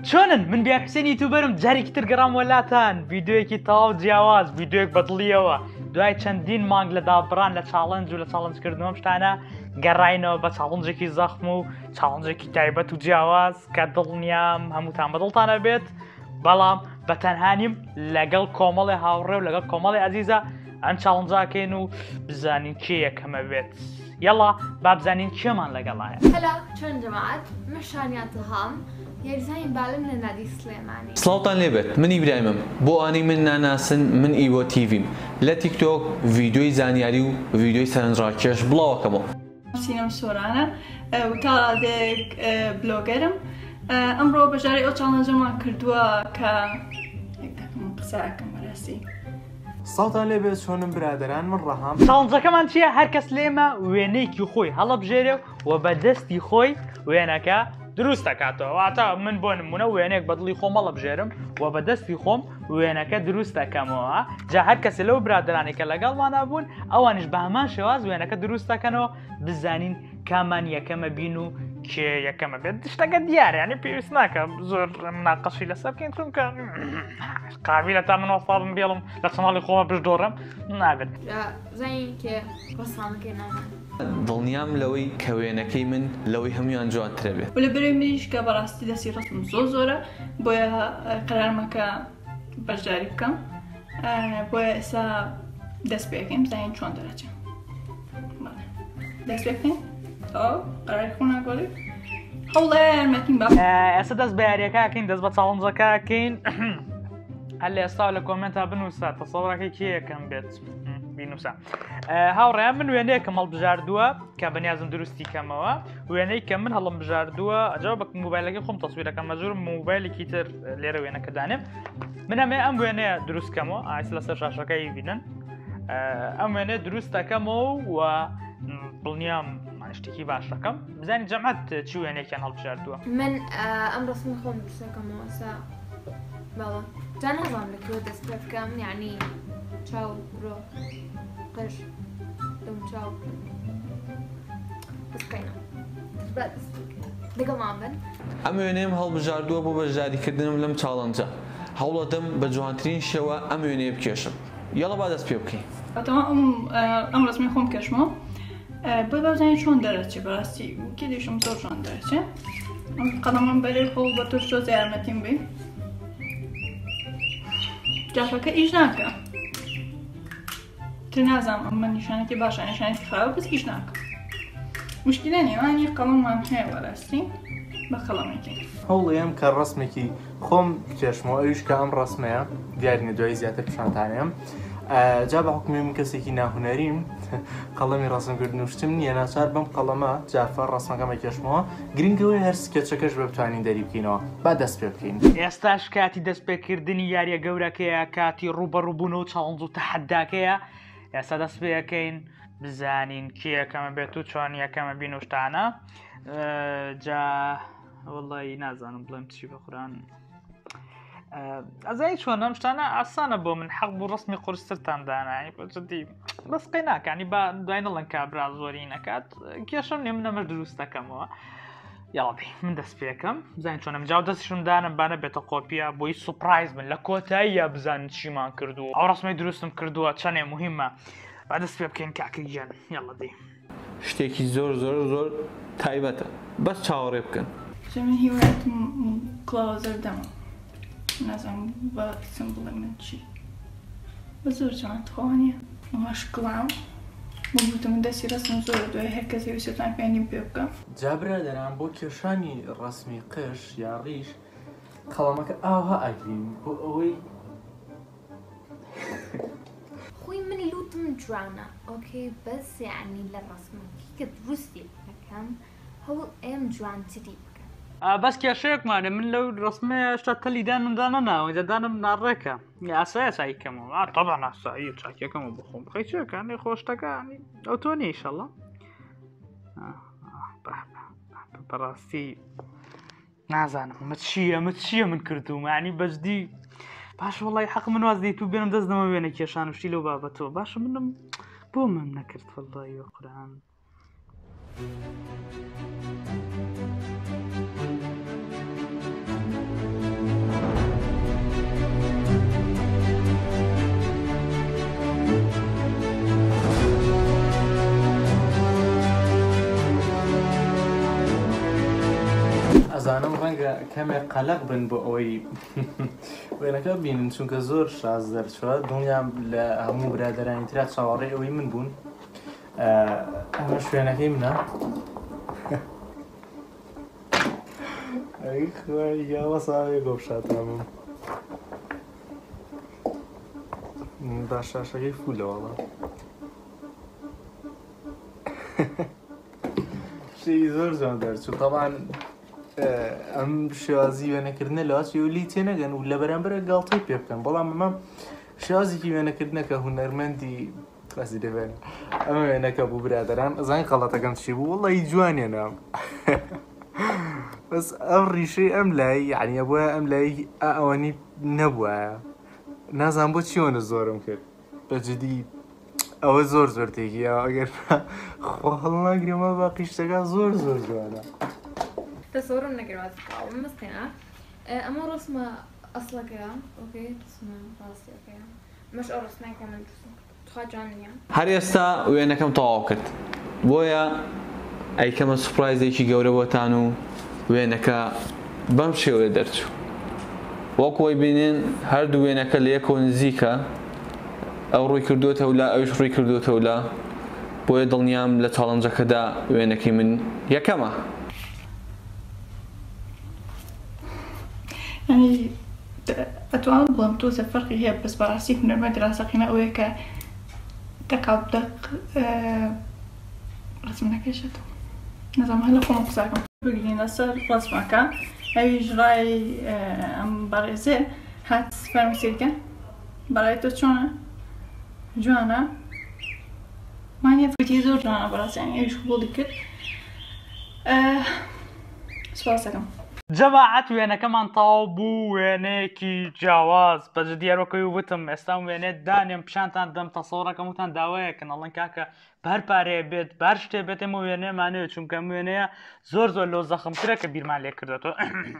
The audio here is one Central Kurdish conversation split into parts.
شلونن من بيا حسين يوتيوبرم جاري كتر جرام ولاتان فيديوكي تاو جیاواز فيديوك بطليوا دوای چەندین مانگ لە دابڕان لە چاڵنج و لە چاڵنجکردنەوەم شتانە گەڕاینەوە بە چاڵنجێکی زەخم و چاڵنجێکی تایبەت و جیاواز کە دڵنیام هەمووتان بەدڵتانە بێت بەڵام بە تەنهانیم لەگەڵ کۆمەڵی هاوڕێ و لەگەڵ کۆمەڵی عەزیزە ئەم چاڵنجاکەین و بزانین کێ یەکەمە بێت یەڵا با بزانین کێمان لەگەڵایە. هەلا چۆن جەماعەت من شانیان تەهام یاریزانین بالم لە نادی سلێمانی. سڵاوتان لێبێت من ئیبراهیمم بۆ ئانی من ناناسن من ئیوە تیڤیم لە تیکتۆک ڤیدیۆی زانیاری و ڤیدیۆی سەرنجڕاکێش بڵاوەکەمەوە. سینەم سۆرانە وتاڵادێک بلۆگەرم ئەمڕۆ بەژاری ئەو چاڵنجەمان کردووە کە قسەکەم بەڕاستی. ساڵتان لێبێت چۆنم برادران من ڕەهام. چاڵنجەکەمان چییە؟ هەر کەس لێمە وێنەیەکی خۆی هەڵەبژێرێ و بە دەستی خۆی وێنەکە دروست دەکاتەوە. واتە من بۆ نمونە وێنەیەک بەدڵی خۆم هەڵەبژێرم و بە دەستی خۆم وێنەکە دروست دەکەمەوە. جا هەر کەسێ لەو برادرانی کە لەگەڵمانە بوون ئەوانش بە هەمان شێواز وێنەکە دروست دەکەنەوە بزانین کامان یەکەمە بین و کێ یەکەمە بێت. شتەکە دیارە یعنی پێویست ناکە زۆر مناقەشی لەسەر بکەین چونکە قابلە تا من وەفاڵم بێڵم لە چەناڵی خۆمە بشدۆڕم نابێت. زانین کێ وەساڵەکەی نامە. دڵنیام لەوەی کە وێنەکەی من لەوەی هەمویان جوانترە بێت. و لە بەرەوەی منیش کە بەڕاستی دەستی ڕستم زۆرە بۆیە قەرارمەکە بەشداری بکەم بۆیە ئێستا دەست پێ بکەین بزانین چۆن دەرەچێت. دەست پێ بکەین قەراری خۆنا گۆڵی هەوڵێ یارمەتیم بە ئێستا دەست بە یاریەکەکەین دەست بە چاڵنجەکەکەین هەر لە ئێستا لە کۆمنتە بنووسە تەسەوڕەکەی کێ یەکەم بێت بینوسە. هاوڕێیان من وێنەیەکەم هەڵبژاردووە کە بەنیازم دروستی کەمەوە وێنەی کە من هەڵم بژاردووە ئەجا بە مۆبایلەکەی خۆم تەسویرەکەم مەجبورم مۆبایلێکی تر لێرە وێنەکە دانێم من ئەمێ ئەم وێنەیە دروستکەمەوە ئایس لەسەر شاشەکەی بینن ئەم وێنێ دروست دەکەمەوە و دڵنیام شتێکی باش دەکەم بزانین جەمعەت چی وێنێکیان هەڵبژاردووە. من ئەم ڕستمی خۆم دروستەکەمەوە ئێستا بەڵێ جا نەزانم لەکوێ دەست پێ بکەم یعنی چاو ڕۆ قش دەم چاو بسکەینە دەگەڵمان بن. ئەم وێنەیەم هەڵبژاردووە بۆ بەشداریکردنم لەم چاڵەنجە هەوڵەدەم بە جوانترین شێوە ئەم وێنەیە بکێشم یەڵە با دەست پێ بکەین. ئەم ڕستمی خۆم کەشمەوە بۆی بەزانین چۆن دەرەچێت بەڕاستی کێ دێشم زۆر چۆن دەرەچێت قەڵەمان بەرێ خۆ بە تۆ زۆر یارمەتیم بێ جافەکە ئیش ناکە تر نازانم ئەمە نیشانێکی باشە نیشانێکی خراوە بەس ئیش ناکە مشکلە نێوانی قەڵەممان هەیە بەڕاستی بە قەڵەمێکی هەوڵێم کە ڕسمێکی خۆم بکێشمەوە ئەویش کە ئەم ڕسمەیە دیارینە دوای زیاتر پیشانتانێم جا بە حکومی من کەسێکی ناهونەریم قەڵەمی ڕسمکردن وشتم نییە ناچار بەم قەڵەمە جافەر ڕسمەکەمە کێشمەوە گرنگەوەی هەر سکێچەکەش بە بتوانین دەری بکەینەوە با دەست پێ بکەین. ئێستاش کاتی دەستپێکردنی یاریە گەورەکەیە کاتی ڕوبەڕووبوون و چاڵنج و تەحەداکەیە ئێستا دەست پێەکەین بزانین کێ یەکەمە بێت و چۆن یەکەمە بین و شتانە جا وەڵی نازانم بڵێم چی بەخوران ئەزایی چۆن ئەم شتانە ئاسانە بۆ من حەق بوو ڕسمی قورسترتان دانایی بەجددی بەسقی ناکانی با دوای نەڵەن کابرا زۆری نەکات کێشم نێ من ئەمەش دروست دەکەمەوە یاڵی من دەست پێەکەم بزانین چۆنم جااو دەستشم دانم بانە بێتە کۆپیە بۆی سوپرایز من لە کۆتاییە بزانین چیمان کردووە ئەو ڕسمی دروستم کردووە چەنێ مهمە با دەست پێ بکەین کاکە گیان یاڵە دەی شتێکی زۆر زۆر زۆر تایبەتە بەس چاوەڕێ بکەن من هیوایەتم کڵاوەزەر دەمە نازانم بە قسم بڵێ من چی بە زۆر جوانتخۆوانیە ئەمەش کڵاو بۆ من دەستی ڕستم زۆر دوای هەر کەسێ ویستان پێیانیم پێ بکەم. جا برادەران بۆ کێشانی ڕسمی قش یا ڕیش قەڵەمەکە ئاوها ئەگرین بۆ ئەوەی خۆی من لوتم جوانە ئۆکەی بەس یعنی لە ڕسمەکە کە دروستی بکەم هەوڵ ئێم جوانتری بکەم. بەس کێشەیەکمانێ من لەو ڕسمەیە شتا تەلیدانمدانە ناوە دەدانم ناڕێکە ئاسایە چایکەمەوە تەبان ئاسایی چاکەکەمە بخۆم بخەی چێکانی خۆشتەکانی ئەو تۆ نیە ئیشەڵڵا بەڕاستی نازانم ئەمە چییە من کردومانی بەجدی باش وڵی حەق من واز دەیت و بێنم دەست دەمە وێنە کێشان وشتی لەو بابەتەوە باشە منم بۆ من نەکرد وەڵڵی قورئان. ئەزانم ڕەنگە کەمێک قەلەق بن بۆ ئەوەی وێنەکە بینن چونکە زۆر شاز دەرچوە دڵنیام لە هەموو برادەرانی ترا چاوەڕێی ئەوەی من بوون ئەمە شوێنەکەی منە ئەی خوای یاوە ساوێ گۆپشاتامم باشاشەکەی فولەوەڵە شتێکی زۆر جوان دەرچوو تەڵان ئەم شێوازی وێنەکردنە لەواچی و لی تێنەگەن و لە بەرامبەرە گاڵتەی پێ بکەن بەڵام ئەمە شێوازێکی وێنەکردنەکە هونەرمەندی باسی دەبێن ئەمە وێنەکە بوو برادەران ئەزانین خەڵەتەکەم چی بوو وەڵی جوانێنە بەس ئەم ڕیشەی ئەم لای یعنی بووە ئەم لای ئەوەنی نەبووە نازان بۆ چیۆنە زۆرم کرد بەجددی ئەوە زۆر زۆر تێکیە ئەگەر خۆ هەڵناگرێمە باقی شتەکە زۆر زۆر جوانە تصورم نەکرد مستێنە ئەمە ڕسمە ئەسڵەکەیە ئۆکەی ڕسمە ڕاستیەکەیە مەش ئەو ڕسمەکە من تخوا جوان نییە هەر ئێستا وێنەکەم تەواو کرد بۆیە ئەیکەمە سوپرایزێکی گەورە بۆتان و وێنەکە بەم شێوەیە دەرچوو وەکوی بینین هەردوو وێنەکە لە یەکەوە نزیکە ئەو ڕووی کردوێتەوە لە ئەوش ڕووی کردوێتەوە لە بۆیە دڵنیام لە چاڵەنجەکەدا وێنەکەی من یەکەمە ینی ئەتوانم بڵم تۆزە فەرقی هەیە بەس بەڕاستی هونەرمەندی ڕاستەقینە ئەوەیە کە دەقاو دەق ڕسم نەکەشێتەوە نەزانم هەر لە خۆم قساکەم بگرین لەسەر ڕسمەکە ئەوی ژڕای ئەم بەڕێزێ هات فەرمیسیکە بەڕای تۆ چۆنە جوانە مانیە فوتی زۆر جوانە بەڕاستیانی ئەویش قبوڵی کرد سوپاس دەکەم جەماعەت وێنەکەمان تەواو بوو وێنەیەکی جیاواز بەجددی دیارۆکەی وتم ئێستا وێنێت دانێم پیشانتان دەم تەسەوڕەکەم وتان داوایەکەن ئەڵەن کاکە بەر پارەیە بێت بار شتێ بێت ئێمە وێنەیەمانەوێت چونکە وێنەیە زۆر زۆر لۆ زەخمترە کە بیرمان لێ کردێتەوە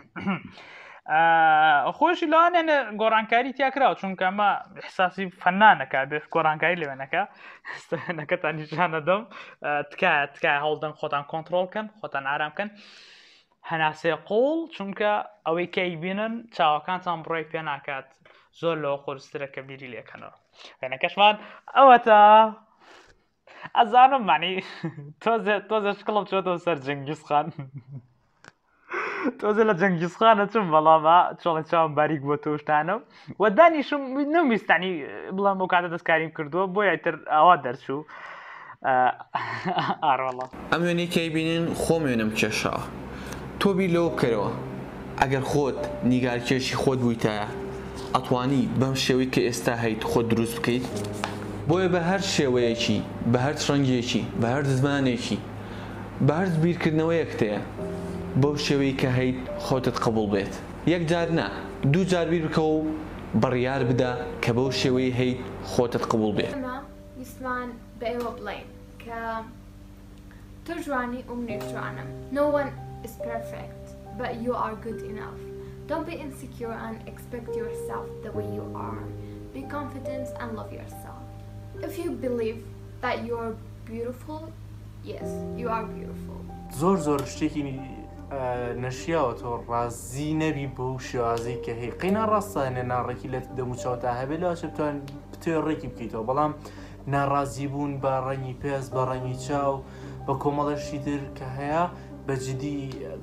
خۆشی لەوانێنێ گۆڕانکاری تیاکراوە چونکە ئەمە حساسی فەنانەکە بێت گۆڕانکاری لەوێنەکە وێنەکەتان نیشانە دەم تکایە هەوڵدەن خۆتان کۆنتترۆلکەن خۆتان ئارامکەن هەناسێ قوڵ چونکە ئەوەی کەی بینن چاوەکانتان بڕۆی پێ ناکات زۆر لەوە خۆرسترە کە بیری لێکەنەوە وێنەکەشمان ئەوە تا ئەزانم معنی تۆزە شکڵم چۆتەوە سەر جەنگیزخان تۆزە لە جەنگیزخانە چم بەڵامە چۆڵی چاوم باریک بۆ تۆشتانە و دانیشم نەویستانی بڵام بۆ کاتە دەستکاریم کردووە بۆ یایتر ئاوا دەرچوو ئاڕۆڵە ئەم وێنەی کەی بینین خۆم وێنم کێشاوە تۆ بیر لەوە بکەرەوە ئەگەر خۆت نیگارکێشی خۆت بوویتایە ئەتوانی بەم شێوەی کە ئێستا هەیت خۆت دروست بکەیت بۆیە بە هەر شێوەیەکی بە هەر ڕەنگێکی بە هەر زمانێکی بە هەر بیرکردنەوەیەک تەیە بەو شێوەی کە هەیت خۆتت قبول بێت یەک جار نا دوو جار بیر بکە و بڕیار بدە کە بەو شێوەی هەیت خۆتت قبول بێت ئەمە ویسمان بە ئێوە بڵێن کە تۆ جوانی و منێک جوانم no one is perfect but you are good enough don't be insecure and expect yourself the way you are be confident and love yourself if you believe that you are beautiful yes you are beautiful زۆر زۆر شتێکی نەشیاوە تۆ ڕازی نەبی بۆ شێوازەی کە هەیە قەینا ڕاستانێ ناڕێکی لە دەموچاوتا هەبێت لەواشە بتوان بتوێ ڕێکی بکەیتەوە بەڵام ناڕازی بوون بە ڕەنگی پێز بە ڕەنگی چاو بە کۆمەڵەشی تر کە هەیە بەجددی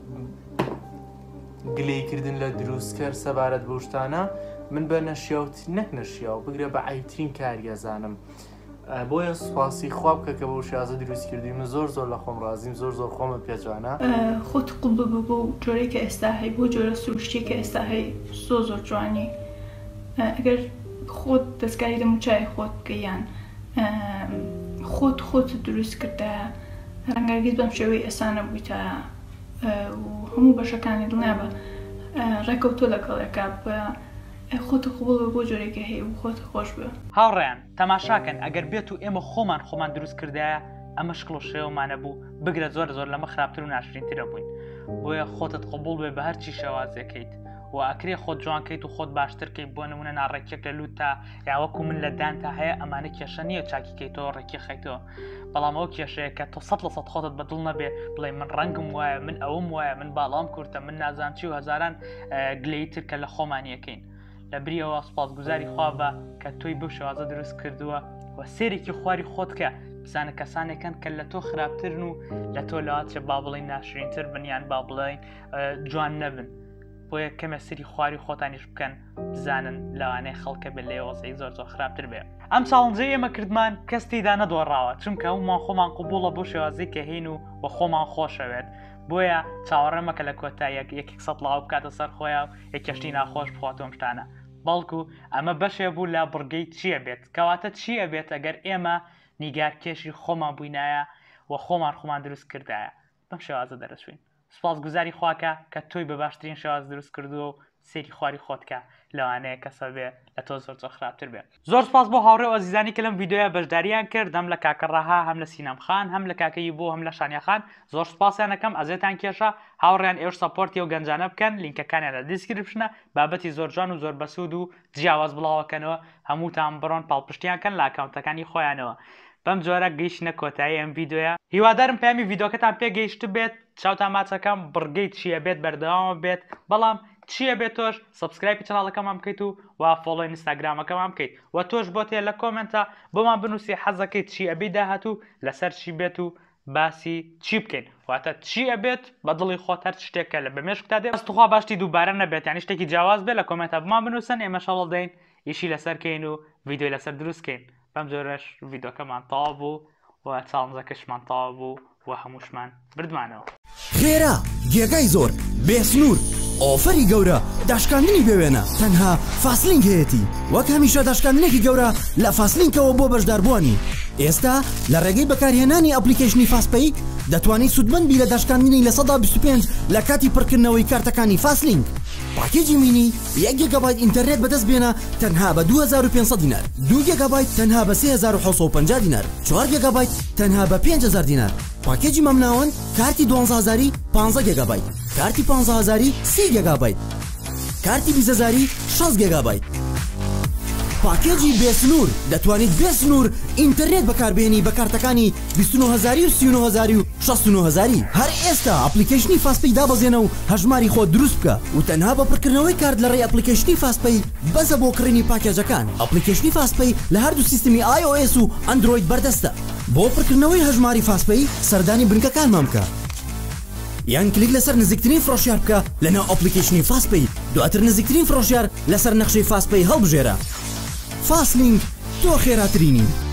گلەیکردن لە دروستکەر سەبارەت بە شتانە من بە نەشیاوت نەک نەشیاو بگرێ بە عیبترین کاریەزانم بۆیە سوپاسی خوا بکە کە بەو شازە دروست کردی من زۆر زۆر لە خۆم ڕازیم زۆر زۆر خۆمە پێجوانە خۆت قوڵ ببە بۆ جۆرەی کە ئێستا هەی بۆ جۆرە سروشتی کە ئێستا هەی زۆر زۆر جوانی ئەگەر خۆت دەستکاری دەموچای خۆت بکەیان خۆت دروست کردە ڕەنگەرگیز بەم شێوەی ئێسانە بوویتە و هەموو بەشەکانی دڵنیابە ڕێکەوتۆ لەگەڵێکە بە خۆتە قوڵ بۆ جۆرێکە هەیە و خۆت خۆش بە هاوڕێیان تەماشاکەن ئەگەر بێت و ئێمە خۆمان دروست کردایە ئەمە شکڵ و شێوەمانە بوو بگرە زۆر لەمە خراپتر و ناشرینترە بووین بۆیە خۆتت قبول بێ بە هەرچی شێوازەکەیت و ئەکرێ خۆت جوانکەیت و خۆت باشترکەیت بۆ نمونە ناڕێکێک لە لوتە یاوەکو من لە دانتا هەیە ئەمانە کێشە نییە چاکیکەیتەوە ڕێکی خەیتەوە بەڵام ئەو کێشەیە کە تۆ 100% خۆتت بەدڵ نەبێ بڵێ من ڕەنگم وایە من ئەوم وایە من باڵام کورتە من نازانم چی و هەزاران گلەیتر کە لە خۆمانیەکەین لە بریەوە سوپاسگوزاری خوا بە کە تۆی بەو شێوازە دروست کردووە و سێرێکی خواری خۆتکە بزانە کەسانێکن کە لە تۆ خراپترن و لە تۆ لەواتچە با بڵین ناشرینتر بنیان با بڵین جوان نەبن بۆیە کەمە سری خواری خۆتانیش بکەن بزانن لەوانەیە خەڵکە بێت لێ وەزەی زۆر خراپتر بێ ئەم چاڵنجەی ئێمە کردمان کەستیدا نەدۆڕاوە چونکە هەمومان خۆمان قوبوڵە بۆ شێوازی کە هین و بە خۆمان خۆشەوێت بۆیە چاوەڕێمەکە لە کۆتاییەک یەکێک سەد لاو بکاتە سەر خۆیان و یەکەشتی ناخۆش بخواتەوە شتانە بەڵکو ئەمە بەشێ بوو لە بڕگەی چییە بێت کەواتە چییە بێت ئەگەر ئێمە نیگارکێشی خۆمان بووینایە و خۆمان دروست کردایە بەم شێوازە دەرەچوین سپاس گوزاری خواکە کە تۆی بە باشترین شێواز دروست کردووە و سێری خواری خۆتکە لەوانەیە کەسە بێ لە تۆ زۆر خراپتر بێ زۆر سپاس بۆ هاوڕێ ئازیزانی کە لەم ڤیدیۆیە بەشداریان کرد هەم لە کاکەڕاها هەم لە سینەمخان هەم لە کاکەی بۆ هەم لە شانیاخان زۆر سپاسیانەکەم ئەزێتان کێشە هاوڕێیان ئێوە سەپۆرتی و گەنجانە بکەن لیnkەکانیان لە دیسکریپشنە بابەتی زۆر جوان و زۆر بەسوود و جیاواز بڵاوەکەنەوە هەمووتان بڕۆن پاڵپشتیانکەن لە ئاکاونتەکانی خۆیانەوە بەم جۆرە گەیشتنە کۆتایی ئەم ڤیدیۆیە هیوادارم پامی ڤیدیۆکەتان پێگەیشت بێت چاوتان ماچەکەم بڕگەی چییە بێت بەردەوامە بێت بەڵام چییە بێت تۆش سبسکرایبی چناڵەکەمان بکەیت و فۆڵۆی ئینستاگرامەکەمان بکەیت و تۆش بۆ تێ لە کۆمنتە بۆمان بنووسی حەزەکەیت چییە بێ داهات و لەسەر چی بێت و باسی چی بکەین واتە چییە بێت بە دڵی خۆت هەر شتێکە لە بەمێشکتا دێ ئەستوخوا باشتی دووبارە نەبێت یانی شتێکی جیاواز بێت لە کۆمنتە بمان بنووسن ئێمە شەڵ دەین ئیشی لەسەرکەین و ڤیدیۆی لەسەر دروستکەین بەم جۆرەش ڤیدیۆکەمان تەواو بوو و چاڵنجەکەشمان تەواو بوو و هەمووشمان بردمانەوە خێرا گێگای زۆر بێسنوور ئۆفەری گەورە داشکاندنی بێوێنە تەنها فاسلینگ هەیەی وەک هەمیشە داشکاندنێکی گەورە لە فاسلینکەوە بۆ بەشداربووانی ئێستا لە ڕێگەی بەکارهێنانی ئەپلیکیشنی فاسپەی دەتوانیت سودمەندبی لە داشکاندنی لە 125 لە کاتی پڕکردنەوەی کارتەکانی فاسلینگ پاکێجی مینی 1 گیگابایت ئینتەرنێت بەدەست بێنە تەنها بە 2500 دینار 2 گیگابایت تەنها بە 3750 دینار 4 گیگابایت تەنها بە 5000 دینار پاکێجی مەمناوەند کارتی 12000 15 گیگابایت کارتی 15000 30 گیگابایت کارتی 20000 6 گیگابایت پاکێجی بێسنوور دەتوانیت بێسنوور ئینتەرنێت بەکاربێنی بە کارتەکانی 29000 و 39000 و 69000 هەر ئێستا ئەپلیکیشنی فاسپەی دابەزێنە و هەژماری خۆت دروست بکە و تەنها بە پڕکردنەوەی کارت لە ڕێی ئەپلیکیشنی فاسپەی بەزە بۆ کڕینی پاکێجەکان ئەپلیکیشنی فاسپەی لە هەردوو سیستمی iOS و ئەندروید بەردەستە بۆ پڕکردنەوەی هەژماری فاسپەی سەردانی بنکەکانمان بکە یان کلیک لەسەر نزیکترین فرۆشیار بکە لەناو ئەپلیکیشنی فاسپەی دواتر نزیکترین فرۆشیار لەسەر نەخشەی فاسپەی هەڵبژێرە فاسلینگ تۆ خێراترینی